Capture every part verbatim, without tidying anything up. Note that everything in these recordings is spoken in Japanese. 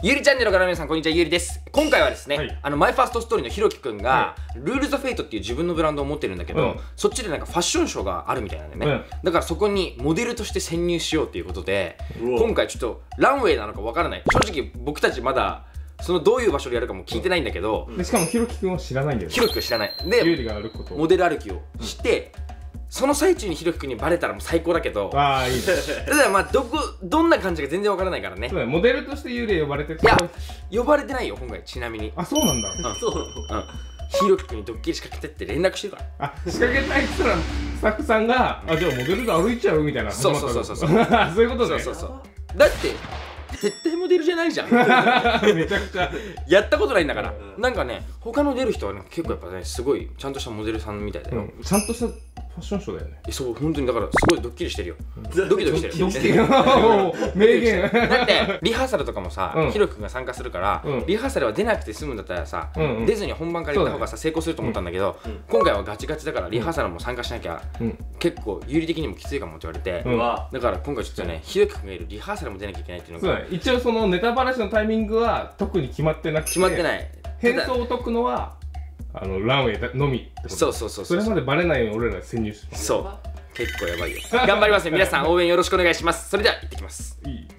ゆりチャンネルから皆さんこんにちは、ゆりです。今回はですね、はい、あのマイファーストストーリーのひろきくんが、はい、ルールズフェイトっていう自分のブランドを持ってるんだけど、うん、そっちでなんかファッションショーがあるみたいなんでね、うん、だからそこにモデルとして潜入しようということで、今回ちょっとランウェイなのかわからない。正直僕たちまだそのどういう場所でやるかも聞いてないんだけど、 でしかもひろきくんは知らないんだよね。 ひろきくん知らない。で、 ゆりが歩くことモデル歩きをして、うんその最中にひろきくんにバレたらもう最高だけど、 ああいいね。 ただまあどこどんな感じか全然わからないからね。 そうだね、モデルとして幽霊呼ばれてる。 いや呼ばれてないよ今回。ちなみにあ、そうなんだ。 うん、そうなの。ひろきくんにドッキリ仕掛けてって連絡してるから。 あ、仕掛けたいって言ったらスタッフさんが、あ、じゃあモデルで歩いちゃうみたいな。 そうそうそうそうそう。 そういうことね。 そうそうそう。だって絶対モデルじゃないじゃん。 めちゃくちゃやったことないんだから。なんかね、他の出る人はね結構やっぱねすごいちゃんとしたモデルさんみたいだよ。 ちゃんとしたファッションショーだよね。 そう本当にだからすごいドッキリしてるよ。ドキドキしてる。 ドッキリ。名言。 だってリハーサルとかもさ、ひろきくんが参加するからリハーサルは出なくて済むんだったらさ、出ずに本番から行った方がさ成功すると思ったんだけど、今回はガチガチだからリハーサルも参加しなきゃ結構有利的にもきついかもって言われて、だから今回ちょっとねひろきくんがいるリハーサルも出なきゃいけないっていうのが。 一応そのネタバラシのタイミングは特に決まってなくて、 決まってない。 変装を解くのはあのランウェイのみってこと。 そうそうそうそう。それまでバレないように俺らが潜入して。 そう。結構やばいよ。頑張りますね。皆さん応援よろしくお願いします。それでは行ってきます。いい。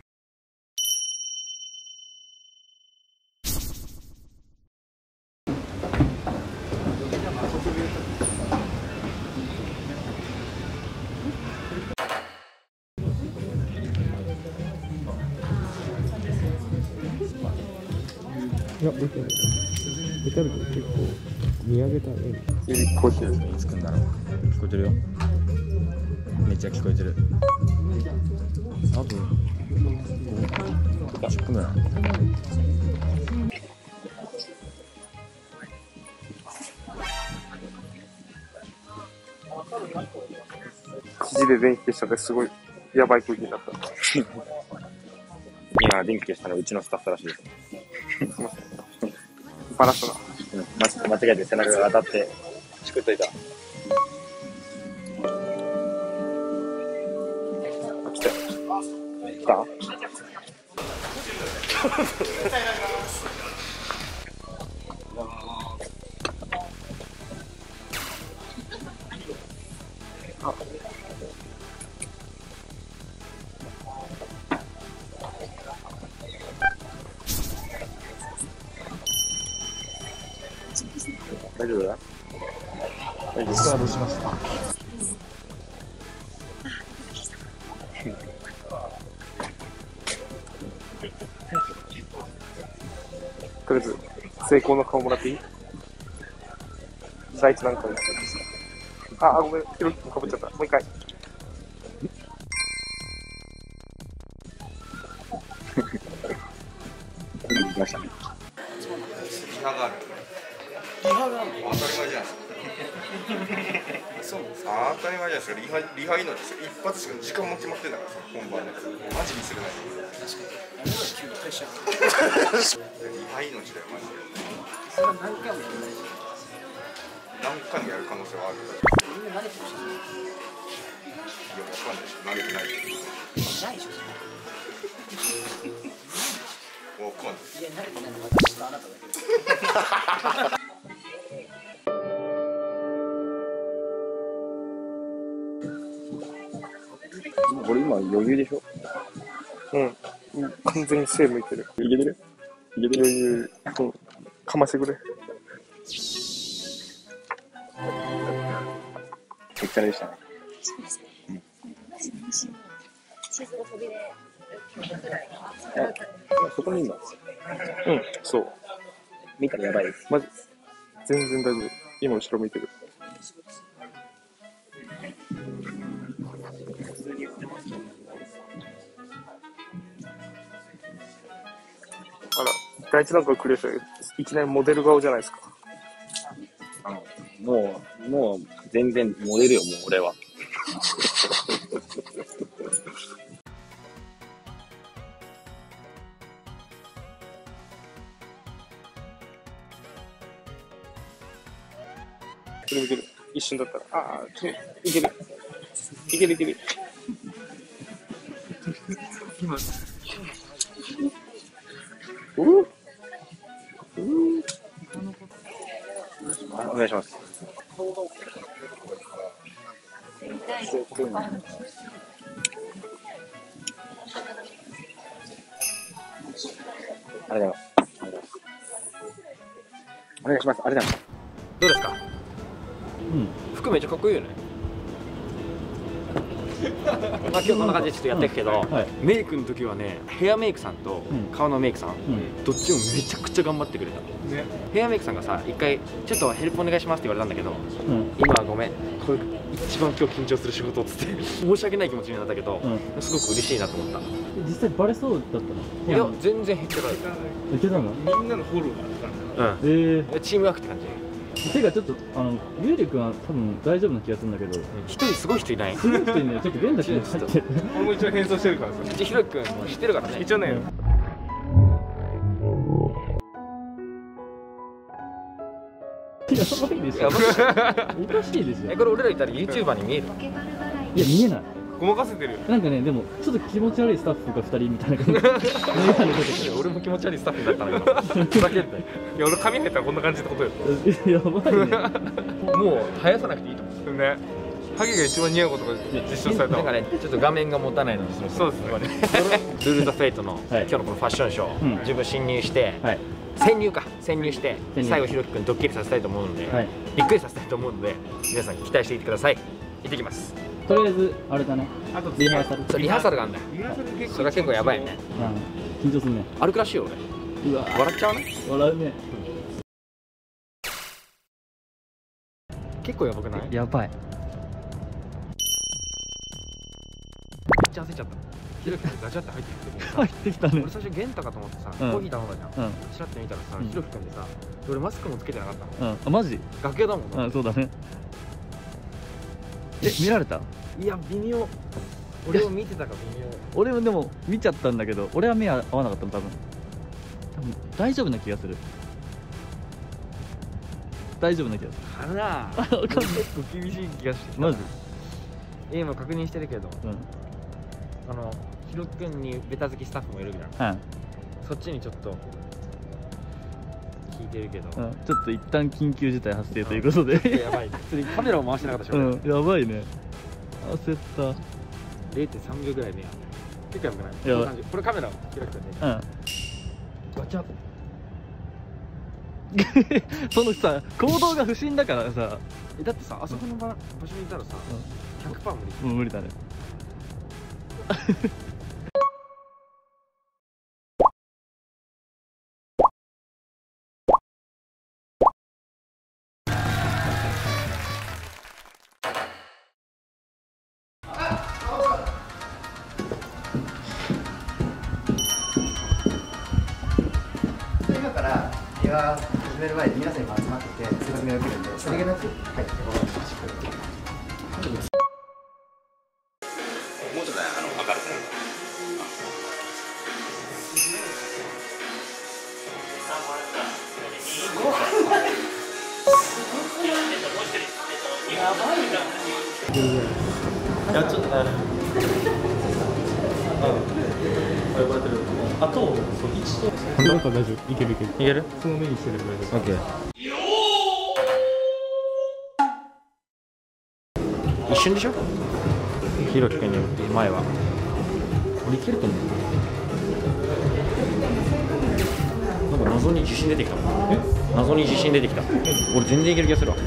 いや、出てる。出てるけど結構見上げたらいい。 聞こえてる。いつくんだろう。聞こえてるよ。めっちゃ聞こえてる。あとじゅっぷんぐらい。 記事で電気消したってすごいやばい空気になった。 今電気消したのうちのスタッフらしいです。 バラしたな。 うん、間違えて背中が当たってチクっといた。 来たよ。来た？あ。 大丈夫だ？大丈夫。 スタートしました。 とりあえず成功の顔もらっていい？第一段階。ああ、ごめん、ひろきくんかぶっちゃった。もう一回。 来ましたね。 リハがある。リハがあるの？当たり前じゃないですか。そうですか。当たり前じゃないですか。リハリハいいのですよ。一発しか時間も決まってんだからさ、本番のやつ。マジミスるない。確かに。あれは急にプレッシャー。リハ命だよマジで。それは何回もやるないじゃん。何回もやる可能性はある。みんな慣れてるし。いやわかんないし、慣れてないけど。ないでしょ。わかんない。いや慣れてないのは私とあなただけ。 これ今余裕でしょ？ うん。完全に背向いてる。 いけてる？いけてる？ 余裕。うん。かましてくれ。 お疲れでしたね。うん。そこにいるの？ うん、そう。 見たらやばいです。 マジ。全然大丈夫。今後ろ向いてる。あら、第一段階クリアしたけど、いきなりモデル顔じゃないですか。 あのもう、もう全然モデルよ、もう俺は。 それ見てる。一瞬だったら、ああ、いける。いけるいける。 お願いします。ありがとうございます。お願いします。ありがとうございます。 どうですか？ うん。 服めっちゃかっこいいよね。まあ今日こんな感じでちょっとやっていくけど、うんはい、メイクの時はね、ヘアメイクさんと顔のメイクさん、うん、どっちもめちゃくちゃ頑張ってくれた、ね、ヘアメイクさんがさ、一回ちょっとヘルプお願いしますって言われたんだけど、うん、今はごめん、これ一番今日緊張する仕事っつって申し訳ない気持ちになったけど、うん、すごく嬉しいなと思った。 実際バレそうだったの？ いや全然減ってない。 いけたの？ みんなのフォローがあったんだ。 うん、えー、チームワークって感じ。 てかちょっとあのゆうりくんは多分大丈夫な気がするんだけど、 一人すごい人いない。 すごい人いない。ちょっと連打して入ってる。 俺も一応変装してるからさ。 うちひろきくんも知ってるからね。 一応ね。 うん、やばいでしょ。おかしいでしょ。 え、これ俺らいたら ユーチューバー に見える？ いや見えない。 ごまかせてる。 なんかね、でもちょっと気持ち悪いスタッフがふたりみたいな感じ。 俺も気持ち悪いスタッフだったんだけど。ふざけんなよ。 いや俺髪入ったらこんな感じってことよ。 やばいね。 もう生やさなくていいと思う。 ね。ハゲが一番似合うことが実証された。 なんかね、ちょっと画面が持たないので、 そうですね。 ルール・ザ・フェイトの今日のこのファッションショー、自分侵入して、潜入か潜入して最後ひろきくんドッキリさせたいと思うので、びっくりさせたいと思うので、皆さん期待していてください。行ってきます。 とりあえずあれだね。あとリハーサル。 そうリハーサルがあるんだよ。それは結構やばいね。 緊張するね。 歩くらしいよ俺。うわ笑っちゃうね。 笑うね。 結構やばくない？ やばい。 めっちゃ焦っちゃった。ひろきくんガチャって入ってきて。 入ってきたね。 俺最初ゲンタかと思ってさ、コーヒー頼んだじゃん。チラッて見たらさ、ひろきくんでさ、俺マスクもつけてなかったの。 うん。あマジ？ 楽屋だもん。 うんそうだね。え見られた？ いや微妙。俺を見てたか微妙。 俺もでも見ちゃったんだけど、俺は目合わなかったの多分。多分大丈夫な気がする。大丈夫な気がする。 かなあ。結構厳しい気がしてきた。 マジ？ 今確認してるけど、 うん、 あのひろきくんにベタ好きスタッフもいるじゃん。 うん、 そっちにちょっと聞いてるけど、 うん、ちょっと一旦緊急事態発生ということで、 うん、やばいね。普通にカメラを回してなかったでしょ。 うん、やばいね。焦った。 れいてんさんびょうぐらい目や。結構やばくない？ いやこんな感じ。これカメラをひろきくんで。 うん。 ガチャッ。 そのさ行動が不審だからさ。 えだってさあそこの場場所にいたらさ、ひゃくパーセント無理。 もう無理だね。 今から映画始める前に皆さん今集まってて説明を受けるんで、それがなく、はい、 もうちょっとね、あの明るく。 いやちょっとあ呼ばれてる。あとそう一となんか大丈夫。いけるいける。いける？その目にしてるぐらいです。オッケー。 一瞬でしょ？ひろきくんによって前は。俺いけると思う。なんか謎に自信出てきた。え？謎に自信出てきた。俺全然いける気がするわ。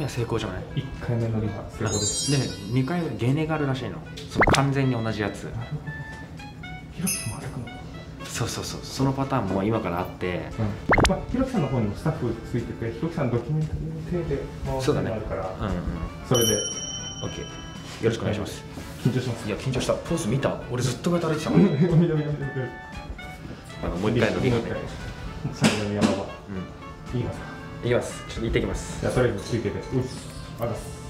は成功じゃない？ いっかいめのリハ成功です。 でね、にかいめゲネがあるらしいの。その完全に同じやつ。 ひろきさんも歩くの？ そうそうそう、そのパターンも今からあって、 まあひろきさんの方にもスタッフついてて、ひろきさんドキュメンタリーで回すのがあるから、 うんうん、 それで OK、 よろしくお願いします。 緊張します。 いや緊張した。ポーズ見た？俺ずっとこうやって歩いてたもん。あのもう一回のリハで。 最後の山場。 うん。 いきますか。 いきます。ちょっと行ってきます。 じゃあそれについてて、うっ、あらす。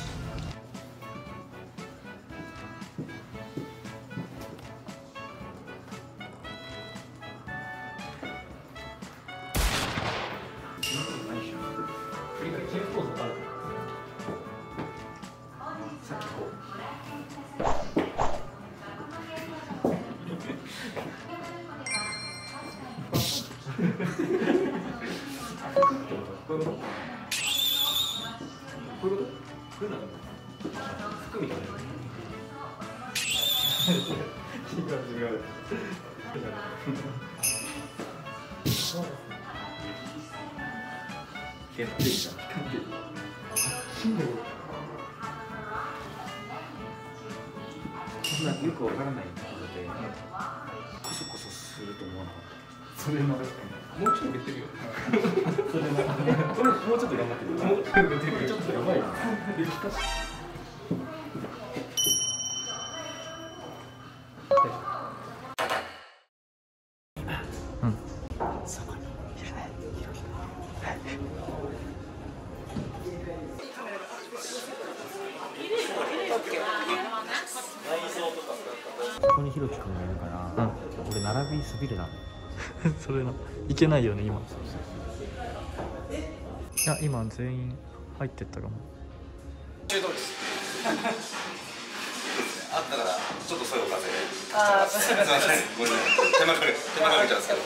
服みたいな。そんなよくわからないところでコソコソすると思わなかった。それも確かにもうちょっと言ってるよ。それもこれもうちょっと頑張ってる。もうちょっと言ってるよ。ちょっとやばいな。そこにいるね。ここにひろきくんがいるから、うん、俺並びすびれた。 それないけないよね今。いや今全員入ってったかも。 中通りです。あったからちょっとそよ風。 ああ、 すみません。ごめんなさい。手間かけ手間かけちゃうんですけど。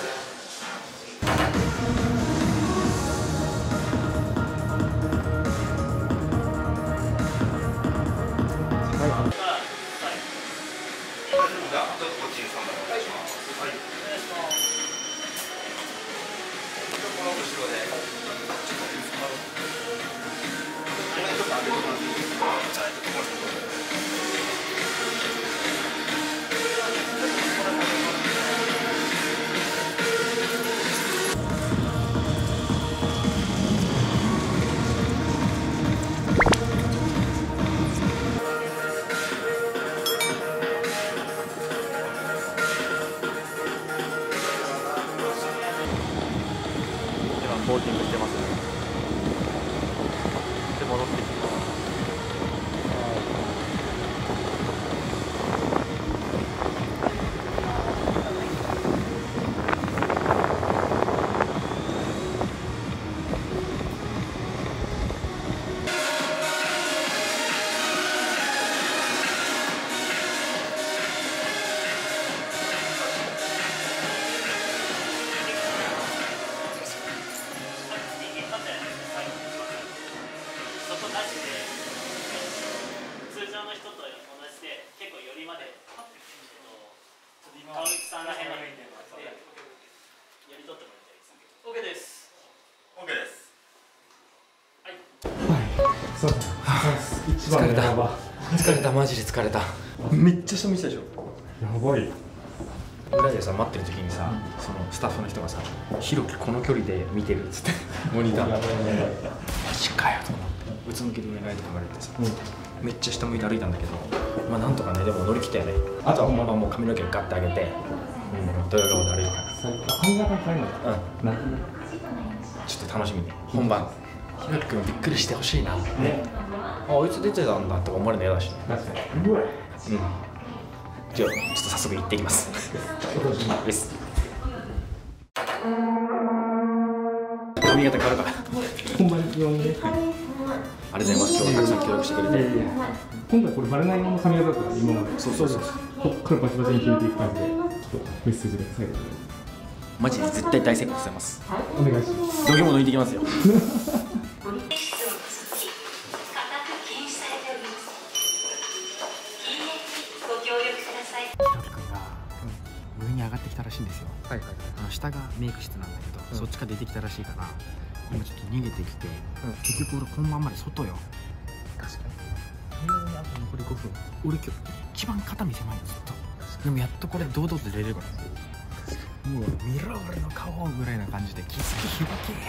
じゃあちょっとこっちにさんばいお願いします。はい。お願いします。この後ろで。ちょっと上げてもらっていいですか。じゃあちょっとこれ。 コーティングしてますね。で戻ってきます。 川口さんらへんまで寄り取ってもらいたいです。オーケーです。 オーケーです。 はい。そうです。一番のやば。 疲れた、マジで疲れた。めっちゃ下見てたでしょ。 やばい。 裏でさ待ってる時にさ、そのスタッフの人がさ「ひろきこの距離で見てる」っつってモニターマジかよと思ってうつむきでお願いとか言われてさ、うん、めっちゃ下向いて歩いたんだけど、まあなんとかねでも乗り切ったよね。あとは本番もう髪の毛ガッて上げて、うん、ドヤ顔で歩いるから髪型変えるの？うん、 ちょっと楽しみに本番ひろきくんびっくりしてほしいなね。ああいつ出てたんだとか思われるの嫌だしね。 確かに。うわ。 うん。じゃあちょっと早速行ってきます。です。髪型変わるから。 本番用にね。 ありがとうございます。今日はたくさん協力してくれて。 今回これバレない用の髪型だったから今まで。 そうそうそう。 こっからバチバチに決めていく感じで、ちょっとメッセージで最後に。 マジで絶対大成功させます。 お願いします。 度肝抜いてきますよ。 上に上がってきたらしいんですよ。はいはいはい。あの下がメイク室なんだけど、うん、そっちから出てきたらしいから、 今ちょっと逃げてきて、結局俺本番まで外よ。 確かにあと残りごふん。 俺今日一番肩身狭いのずっと。でもやっとこれ堂々と出れるから、もう見ろ俺の顔ぐらいな感じで気づきひろけ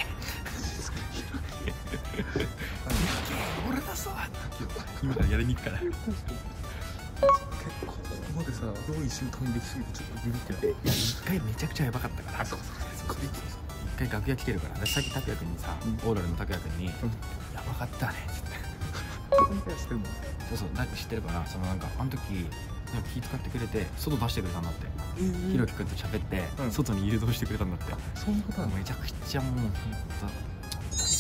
俺だぞ今からやりに行くから。 結構ここまでさ、どう一瞬飛んできすぎてちょっとビビってない。 いや一回めちゃくちゃやばかったから。 そうそうそう。 一回楽屋来てるから、さっき拓也君にさ、オーラルの拓也君に「やばかったね」っつって。 知ってるもん。 そうそう、だって知ってるから、そのなんかあの時なんか気遣ってくれて外出してくれたんだって。ひろき君と喋って外に誘導してくれたんだって。 そんなことなの？ めちゃくちゃもう本当大好きです。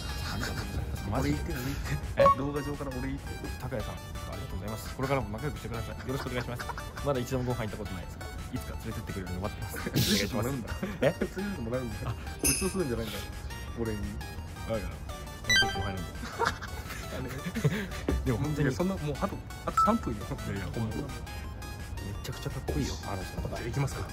ありがとうございます。マジで。 俺言ってるえ？ 動画上から俺言ってる。 拓也さん、ありがとうございます。これからも仲良くしてください。よろしくお願いします。まだ一度もご飯行ったことないですが、いつか連れてってくれるの待ってます。お願いします。え？ 連れてってもらうんだ。あ、ごちそうするんじゃないんだ。俺に。 あ、いや、僕後輩なんで。でも本当にそんなもうあとあとさんぷんよ。 いやいや、ほんまめちゃくちゃかっこいいよ。あの人。 行きますか。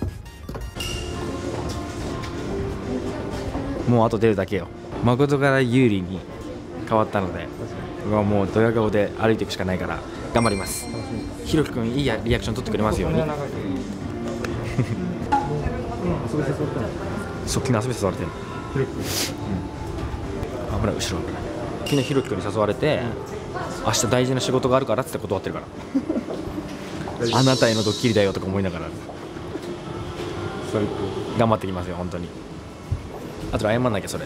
もうあと出るだけよ。誠から有利に変わったので、僕はもうドヤ顔で歩いていくしかないから頑張ります。ひろきくんいいやリアクション取ってくれますように。そっちに遊び誘われてるの。 ひろきくん。 危ない、後ろ。昨日ひろきくんに誘われて、明日大事な仕事があるからっつって断ってるから。あなたへのドッキリだよとか思いながら頑張ってきますよ本当に。あと謝んなきゃそれ。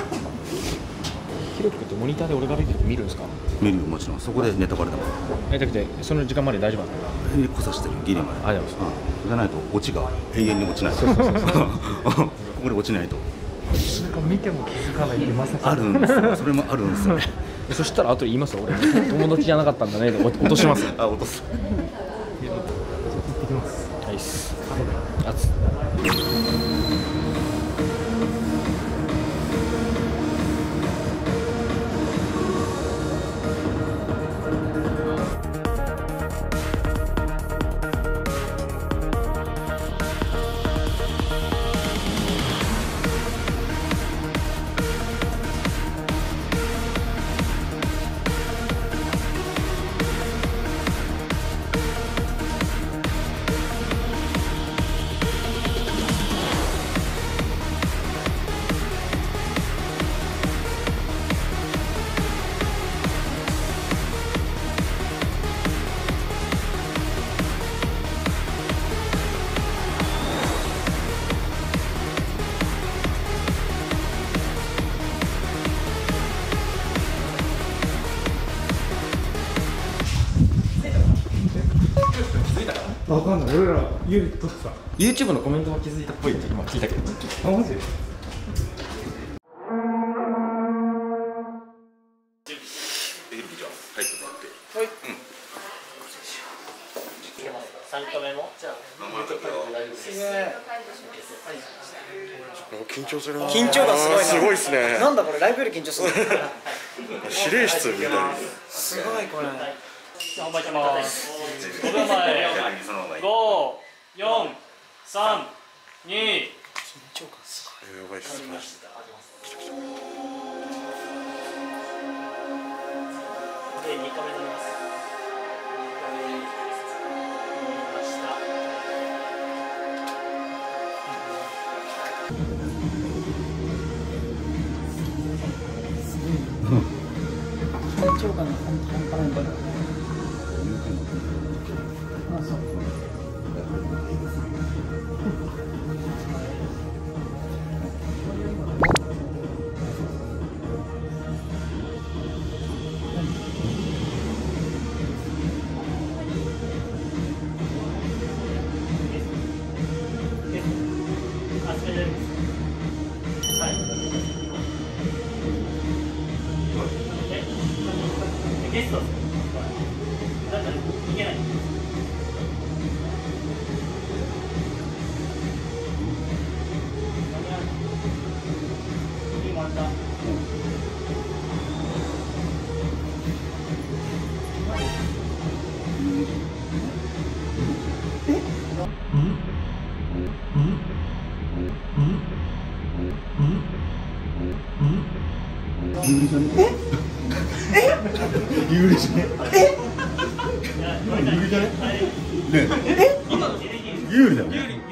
ひろきくんってモニターで俺が歩いてるの見るんですか？ 見るよもちろん。そこでネタバレだもん。 えだけどその時間まで大丈夫なの？ 来さしてるギリまで。 ありがとうございます。 じゃないとオチが永遠に落ちない。ここで落ちないと。 見ても気づかないってまさかあるんですよ。それもあるんですよね。 そしたら後で言いますよ俺。友達じゃなかったんだね。落とします。 あ、落とす。 行ってきます。 はいっす。あつ。 わかんない。俺ら家で撮ってた。 YouTube のコメントは気づいたっぽいって今聞いたけど。 あ、マジ？ 三カメもじゃあ緊張するな。 緊張感すごいな。 すごいですね。 なんだこれライブより緊張する。 指令室みたいな。 すごいこれ。 本番いきます。ごびょうまえ。ご、よん、さん、に。緊張感すごい。 やばいっすね。 でにカメになります。 緊張感が半端ないんだよ。あ、そう。 ゲストだからいけない。いいもんだ。 うんうんうんうんうん有利じゃねえ有利じゃねねえ有利だよね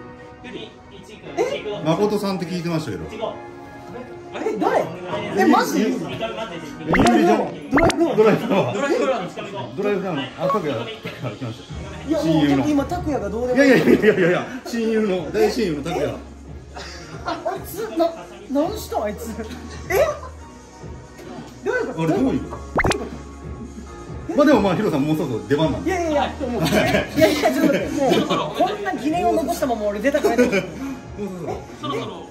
誠さんって聞いてましたけどえ、誰？え、マジ？有利じゃん。ドライフラワー。ドライフラワー。ドライフラワー。ドライフラワー。あ、拓也から来ました。いや、もうちょっと今拓也がどうでも。いやいやいやいやいや、親友の大親友の拓也。あいつな何したあいつ？え？どういうこと？あれどういうこと？まあでもまあヒロさんもうそろそろ出番なんで。いやいやいや、もういやいやちょっと待って、もうこんな疑念を残したまま俺出たくない。もうそろそろ。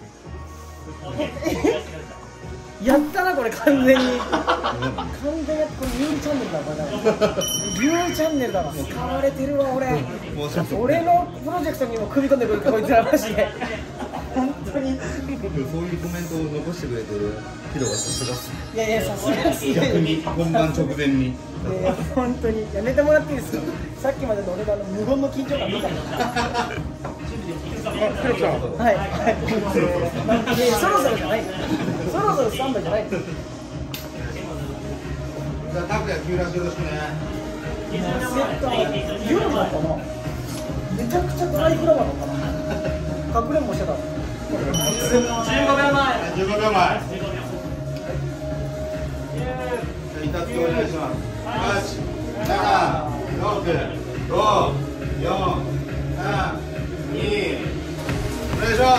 やったなこれ完全に完全にやってこれユーリチャンネルだこれユーリチャンネルだわ使われてるわ俺俺のプロジェクトにも組み込んでくるこいつらマジで本当にそういうコメントを残してくれてるヒロがさすがっすねいやいやさすがっすね逆に本番直前にいやいや本当にやめてもらっていいですかさっきまでの俺のあの無言の緊張感見たのはい、そろそろじゃない。そろそろスタンバイじゃない。じゃあ、拓也、急らしてよろしくね。セット、ユーロだったな。めちゃくちゃドライフラワーだったな。かくれんぼしてた。じゅうごびょうまえ。じゅうごびょうまえ。じゃあ、板付けお願いします。はち、なな、ろく、ご、よん、さん、に。お願いします。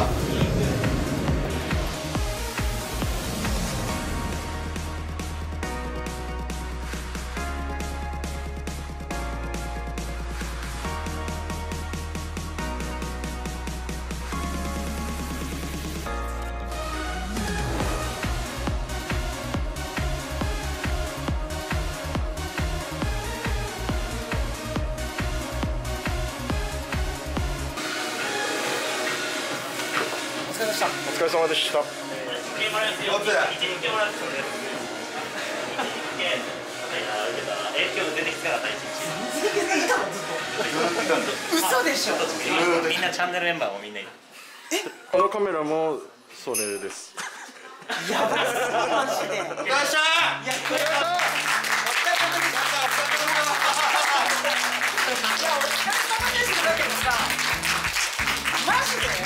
お疲れ様でした。 嘘でしょ。 みんなチャンネルメンバーもみんないる。 このカメラもそれです。 やばいマジで。よっしゃー。いやこれは。マジで？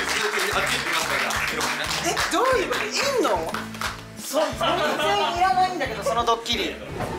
え、どういうこと？いんの？そ、全然いらないんだけど、そのドッキリ。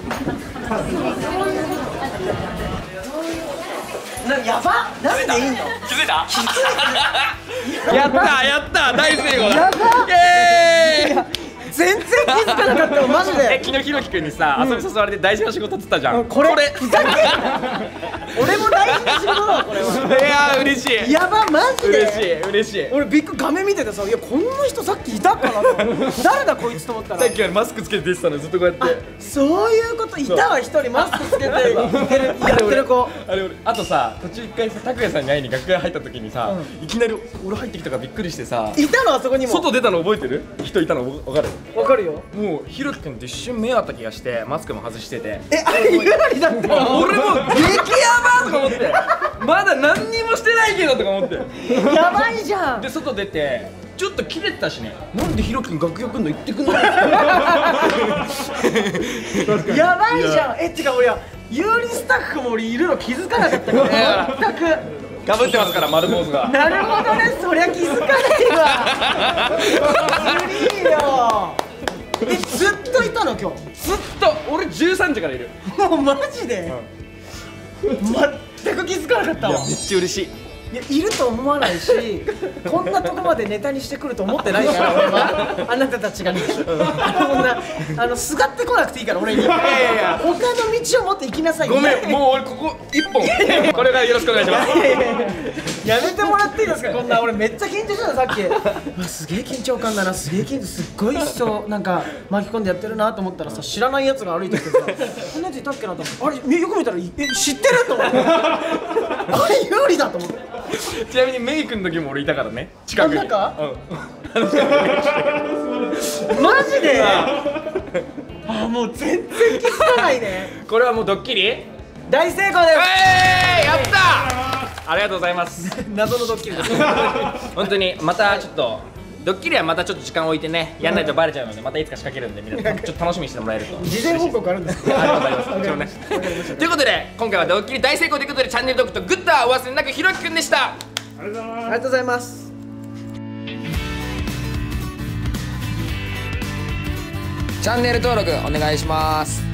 な、やば？なんでいんの？ 気づいた？気づいた？やったやった大成功だ。やば？イエーイ！ 全然気づかなかったよマジで。 え、昨日ひろきくんにさ、遊び誘われて大事な仕事って言ったじゃん。 これふざけんな。俺も大事な仕事だこれは。 いやー嬉しい。 やばマジで。 嬉しい嬉しい。 俺ビッグ画面見ててさ、いやこんな人さっきいたかなと。誰だこいつと思ったら。 さっきからマスクつけて出てたのずっとこうやって。 そういうこといたわ一人マスクつけてやってる子。 あれ俺あとさ途中一回さ拓也さんに会いに楽屋入った時にさ、いきなり俺入ってきたからびっくりしてさ。 いたのあそこにも。 外出たの覚えてる？人いたのわかる？ わかるよ。 もうひろきくんって一瞬目あった気がしてマスクも外してて、 え、あれ有利だった。 俺も激ヤバとか思って、まだ何にもしてないけどとか思ってやばいじゃん。 で外出てちょっとキレてたしね。なんでひろきくん楽屋来んの言ってくんない？ やばいじゃん。え、てか俺有利スタッフも俺いるの気づかなかったから全くかぶってますから丸坊主が。 なるほどね、そりゃ気づかないわ。ずるいよ。え、ずっといたの今日？ ずっと俺じゅうさんじからいる。 もうマジで、うん、全く気づかなかったわ。 めっちゃ嬉しい。 いや、いると思わないし、こんなとこまでネタにしてくると思ってないから俺は。あなたたちがね、こんなあのすがってこなくていいから俺に。いやいやいや、他の道を持って行きなさい。 ごめん、もう俺ここ一本これからよろしくお願いします。 やめてもらっていいですか？こんな俺めっちゃ緊張したさっき。あ、すげえ緊張感だな、すげえ緊張、すっごい人なんか巻き込んでやってるなと思ったらさ、知らないやつが歩いてきてさ、こんなやついたっけなと思って、あれよく見たらえ知ってると思って、あれ有利だと思って。 ちなみにメイクの時も俺いたからね、近くに。 うん、マジで？あ、もう全然気づかないね。 これはもうドッキリ大成功です。 えー、やったー、ありがとうございます。 謎のドッキリです。 本当にまたちょっとドッキリはまたちょっと時間を置いてねやんないとバレちゃうのでまたいつか仕掛けるんで皆さんちょっと楽しみにしてもらえると事前報告あるんですか？ ありますありますもちろんねということで今回はドッキリ大成功ということでチャンネル登録とグッドはお忘れなくひろきくんでした。 ありがとうございます。 チャンネル登録お願いします。